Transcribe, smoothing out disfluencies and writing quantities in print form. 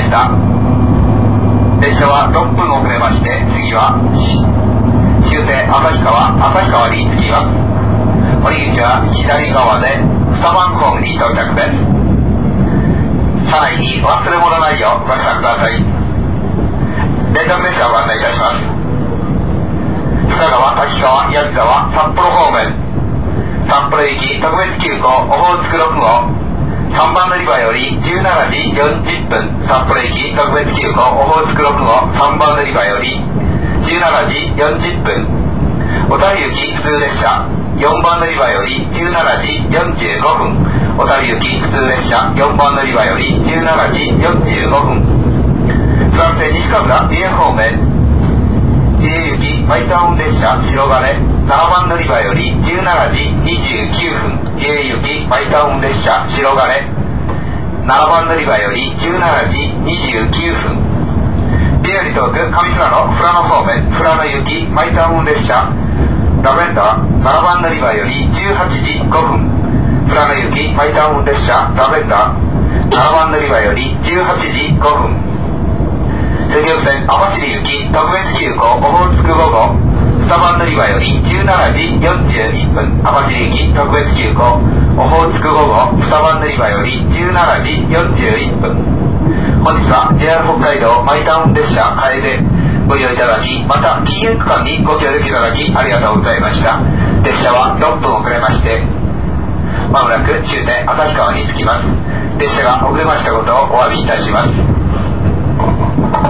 した。列車は6分遅れまして、次は終点旭川に着きます。降り口は左側で2番ホームに到着です。車内に忘れ物ないようご支度ください。連絡列車をご案内いたします。深川、滝川、矢木沢、札幌方面、札幌行き特別急行オホーツク6号、3番乗り場より17時40分、札幌行き特別急行オホーツク6号、3番乗り場より17時40分、小樽行き普通列車4番乗り場より17時45分、小樽行き普通列車4番乗り場より17時45分、津軽線西神楽家方面、家行きマイタウン列車白金7番乗り場より17時29分、家行きマイタウン列車白金7番乗り場より17時29分、JR東北上富良野富良野方面、富良野行きマイタウン列車ラベンダー7番乗り場より18時5分、富良野行きマイタウン列車ラベンダー7番乗り場より18時5分、赤葉線網走行き特別急行オホーツク5号2番乗り場より17時41分、網走行き特別急行オホーツク5号2番乗り場より17時41分。本日は JR 北海道マイタウン列車楓ご利用いただき、また禁煙区間にご協力いただきありがとうございました。列車は6分遅れまして、まもなく終点旭川に着きます。列車が遅れましたことをお詫びいたします。